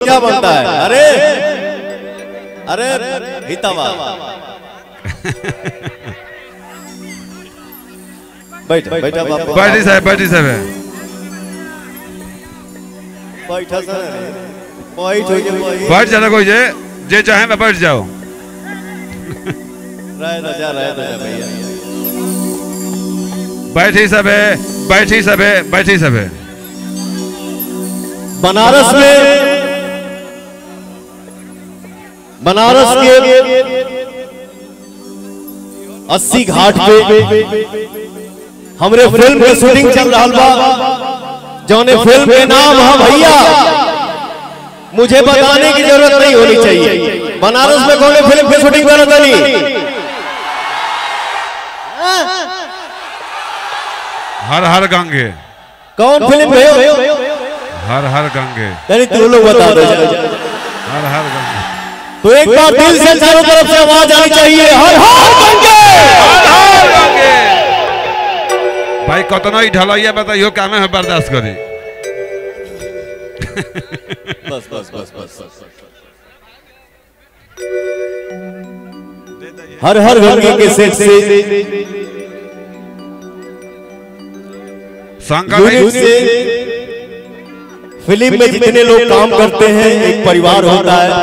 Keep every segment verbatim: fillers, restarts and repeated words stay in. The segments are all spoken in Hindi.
क्या बनता है? अरे अरे हितावा बैठ बैठा बाबा बैठी साहब बैठी साहब बैठा सर बैठ हो गए बैठ जाना कोई जे जे चाहे मैं बैठ जाओ रहे ना जा रहे ना भैया बैठी सब है बैठी सब है बैठी सब है। बनारस में बनारस के अस्सी घाट पे हमरे फिल्म के शूटिंग चल रहा बा जौने फिल्म के नाम है भैया मुझे बताने की जरूरत नहीं होनी चाहिए। बनारस में कौन फिल्म की शूटिंग कर रहा नहीं? हर हर गंगे कौन फिल्म है? हर हर गंगे यानी तुम लोग बता दो हर हर गंगे। तो एक बार दिल से चारों तरफ से आवाज आनी चाहिए हर हर गंगे हर हर गंगे। भाई कतना ही ढलैया बताइयो क्या में बर्दाश्त करी। बस बस बस बस हर हर गंगे के सेट से यूनिट से फिल्म में जितने लोग काम करते हैं एक परिवार होता है।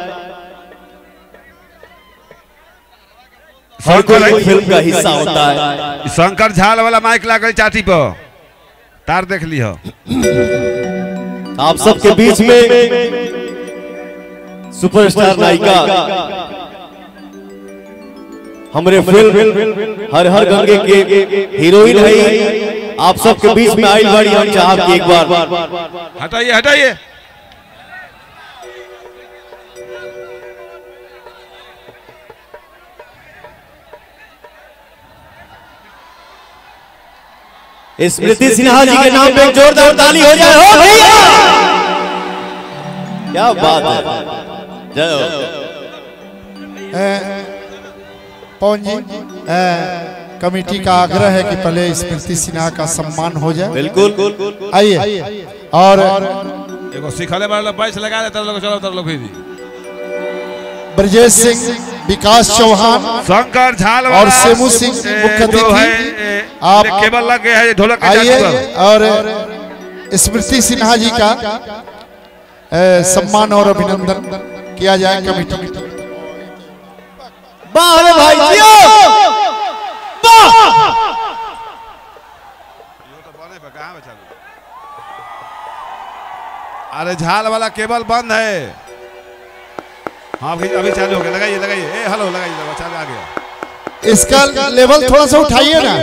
हर कोई फिल्म का हिस्सा होता है। शंकर झाल वाला माइक लागल चाटी पर तार देख लियो। आप सबके बीच में सुपरस्टार नायिका हमारे फिल्म हर हर गंगे के हीरोइन है। आप सबके बीच में आई बाड़ी हम चाहब कि एक बार हटाइए हटाइए स्मृति सिन्हा जी के नाम पे एक जोरदार ताली हो जाए। हो भैया क्या बात है। जय हो पवन जी। कमेटी का आग्रह है कि पहले स्मृति सिन्हा का सम्मान हो जाए। बिल्कुल आइए और एगो सिखले वाला पैसा लगा देता लोग चलो तर लोग फिर ब्रजेश सिंह विकास चौहान शंकर झाल और सेमू सिंह मुख्य अतिथि आप केबल लग गए हैं ढोलक आइए और स्मृति सिन्हा जी का सम्मान और अभिनंदन किया जाए कमेटी। वाह भाई जियो अरे झाल वाला केबल बंद है। हाँ अभी अभी चालू हो गया। लगाइए लगाइए ए हेलो लगाइए लगा चालू आ गया। इसका लेवल थोड़ा सा उठाइए ना।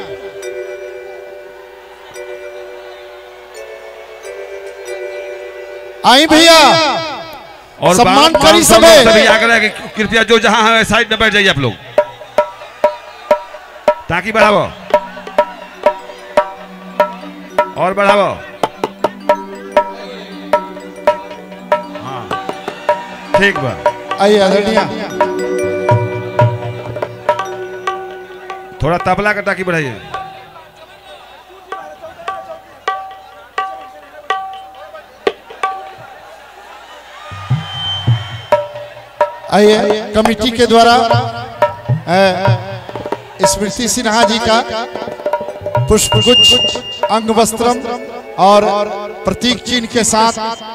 आई भैया और सम्मान करी सबे सभी आग्रह कि कृपया जो जहां है साइड में बैठ जाइए आप लोग ताकि बढ़ाओ और बढ़ाओ। हाँ ठीक बा। आइए आदरणीय थोड़ा तबला का टाकी बढ़ाइए। आइए कमेटी के द्वारा स्मृति सिन्हा जी का पुष्पगुच्छ अंग वस्त्रम और प्रतीक चिन्ह के साथ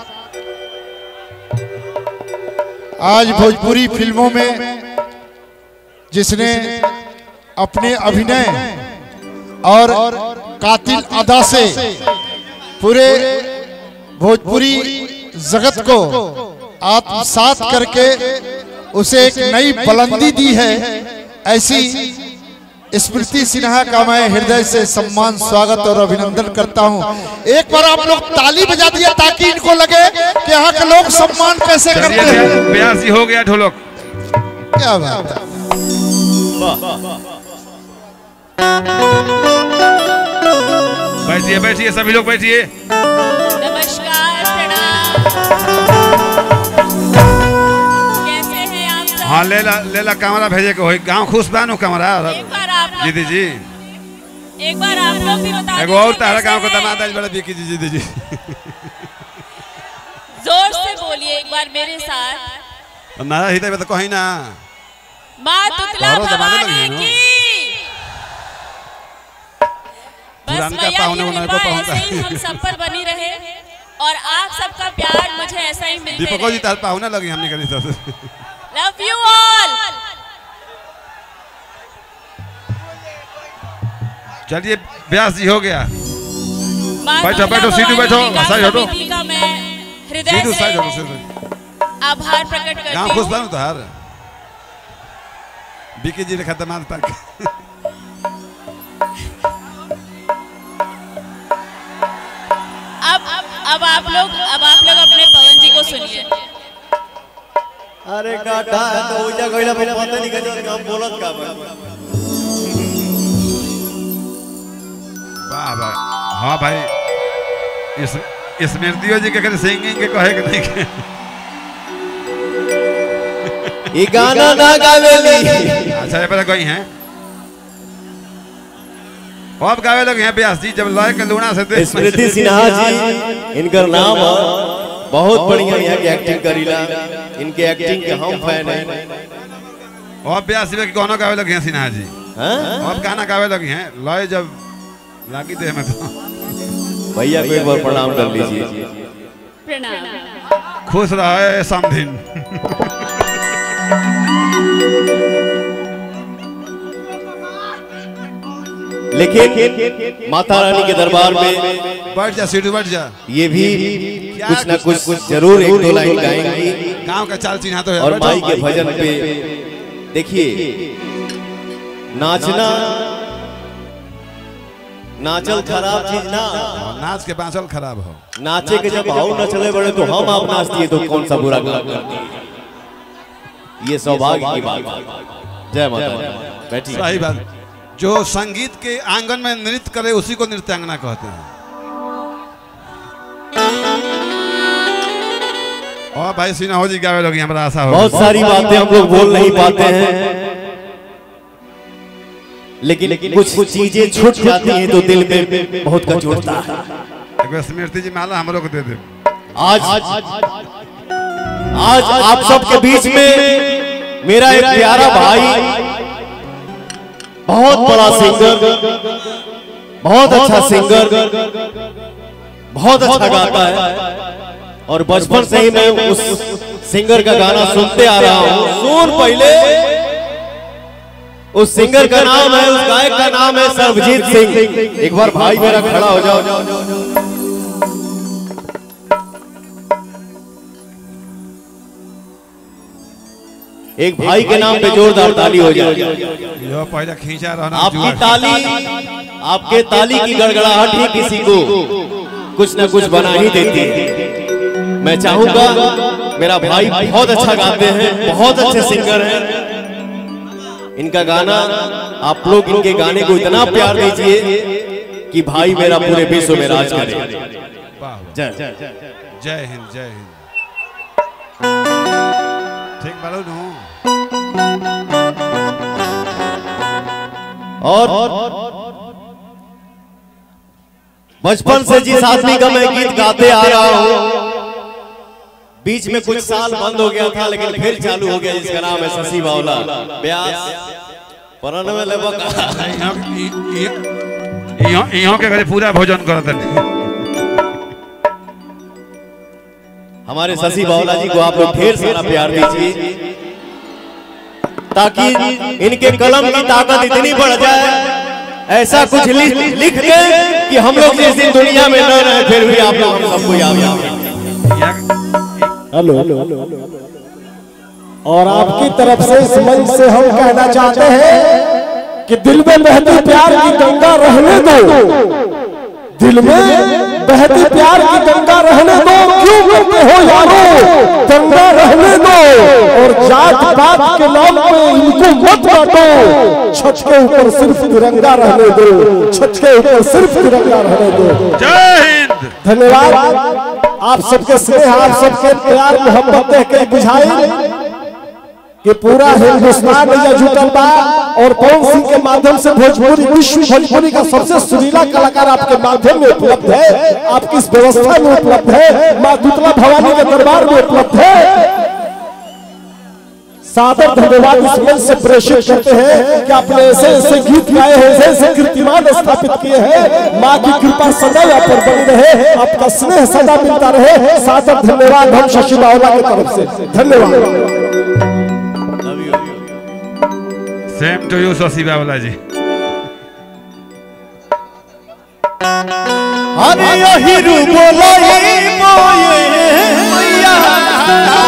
आज भोजपुरी फिल्मों में जिसने अपने अभिनय और कातिल अदा से पूरे भोजपुरी जगत को आत्मसात करके उसे एक नई बुलंदी दी है, ऐसी स्मृति सिन्हा का मैं हृदय से सम्मान स्वागत और अभिनंदन करता हूं। एक बार आप लोग ताली बजा दिया ताकि इनको लगे कि यहाँ के लोग सम्मान कैसे करते हैं। ब्यासी हो गया ढोलक। क्या बात है। बैठिए बैठिए सभी लोग बैठिए। नमस्कार प्रणाम। कैसे हैं आप सब? हाँ ले ला ले ला कैमरा भेजे को गांव खुश बानो कैमरा एक बार आप लोग जीदी जी एक बार आप लोग भी बता एगो और तारा गांव का दामाद आज बड़ा बीकी जी जीदी जी जोर से बोलिए एक बार मेरे साथ। नारा हृदय में तो कहीं ना माँ तुतला तारों दबाने भवानी लगी की। बस पुरान का मैया पाहुने की उन्हें कृपा को पहुंचा। ऐसे ही हम सब पर बनी रहे और आप सबका प्यार मुझे ऐसा ही मिलते दीपको जी रहे। तार पाहुना लगी हमने करी तो लव यू ऑल। चलिए व्यास जी हो गया। माँ बैठो, तुतला बैठो, सीधू भवानी बैठो, विकास साइड हटो। समिति का मैं हृदय सीधू साइड हो से सीधू आभार प्रकट गांव करती खुश हूँ। बनू तो हार बीके जी रखा दमाद तक। अब अब आप लोग अब आप लोग अपने पवन जी को सुनिए। अरे काटा तो उजा गइला पे पता नहीं के काम बोलत का बा। वाह वाह हाँ भाई इस स्मृतियों जी के सिंगिंग के कहे के नहीं के ये गाना ना गावेली। अच्छा ये पता कोई हैं अब गावे लोग हैं व्यास जी जब लय के लूना से दे स्मृति सिन्हा जी इनका नाम है। बहुत बढ़िया यहाँ की एक्टिंग करीला। इनके एक्टिंग के हम फैन हैं। अब व्यास जी के गाना गावे लोग हैं सिन्हा जी। हाँ? अब गाना गावे लोग हैं लय जब लागी दे में तो भैया को एक बार प्रणाम कर लीजिए। प्रणाम। खुश रहे समधिन। लेकिन माता रानी के दरबार में बैठ जा सीढ़ी बैठ जा ये भी कुछ ना कुछ जरूर एक दो लाइन गाएंगी। गांव का चाल चिन्हा तो है और बैठो। माई के भजन पे देखिए नाचना नाचल खराब चीज ना। नाच के बांचल खराब हो नाचे के जब भाव न चले बड़े तो हम आप नाचती है तो कौन सा बुरा काम करती है। ये सौभाग्य की बात है। जय माता दी। बैठिए। सही बात जो संगीत के आंगन में नृत्य करे उसी को नृत्यांगना कहते हैं। और भाई सिन्हा जी गावे लोग हमारा आशा हो बहुत सारी बातें हम लोग बोल नहीं पाते हैं लेकिन कुछ कुछ चीजें छूट जाती हैं तो दिल में बहुत कचोटता है। एक बार स्मृति जी माला हम लोग को दे दे। आज आज आप सबके बीच में मेरा एक प्यारा भाई बहुत बड़ा सिंगर बहुत अच्छा सिंगर बहुत अच्छा गाता है और बचपन से ही मैं उस सिंगर का गाना सुनते आ रहा हूँ। सुन पहले उस सिंगर का नाम है उस गायक का नाम है सर्वजीत सिंह। एक बार भाई मेरा खड़ा हो जाओ। एक भाई के नाम पे जोरदार ताली हो जाए। यो पहले खींचा रहना आपकी ताली आपके ताली की गड़गड़ाहट ही किसी को कुछ न कुछ बना ही देती है। मैं चाहूंगा मेरा भाई बहुत अच्छा गाते हैं बहुत अच्छे सिंगर हैं। इनका गाना आप लोग इनके गाने को इतना प्यार दीजिए कि भाई मेरा पूरे विश्व में राज करे। जय जय हिंद जय हिंद। ठीक बालो नो। और बचपन से जिस आदमी का मैं गीत गाते आ रहा हूँ बीच में कुछ साल बंद हो गया था लेकिन फिर चालू हो गया जिसका नाम है शशि बावला व्यास परनवे लेबो का यहाँ के घरे पूरा भोजन करते हैं। हमारे शशि बावला जी को आप लोग ढेर सारा प्यार दीजिए ताकि इनके कलम की ताकत इतनी बढ़ जाए ऐसा कुछ लिख लिख दे कि हम लोग जिस दिन दुनिया में न रहे फिर भी आप लोग हम सबको याद रखें। हेलो और आपकी तरफ से इस मंच से हम कहना चाहते हैं कि दिल में बहती प्यार की गंगा रहने दो। दिल में बहती प्यार की गंगा रहने दो। क्यों करते हो यारो गंगा रहने दो और जात पात के नाम पे इनको मत बांटो। छत के ऊपर सिर्फ तिरंगा रहने दो। छत के ऊपर सिर्फ तिरंगा रहने दो। जय हिंद। धन्यवाद। आप सबके स्नेह आप सबके प्यार मोहब्बत देख के बुझाई कि पूरा हिंदुस्तान या जुटल बा और पवन सिंह के माध्यम से भोजपुरी विश्व भोजपुरी का सबसे सुरीला कलाकार आपके माध्यम में उपलब्ध है, आपकी इस व्यवस्था में उपलब्ध है, माँ दुतला भवानी के दरबार में उपलब्ध है। सादर धन्यवाद इस मंच से प्रेषित करते हैं कि आपने ऐसे ऐसे गीत गाए हैं, ऐसे ऐसे कीर्तिमान स्थापित किए हैं। माँ की कृपा सदैव आप पर बनी रहे, आपका स्नेह सदा मिलता रहे। सादर धन्यवाद हम शशि बावला की तरफ से, धन्यवाद। सेम टू यू शशि बावला जी। अरे यही रू बोलाई मोये मैया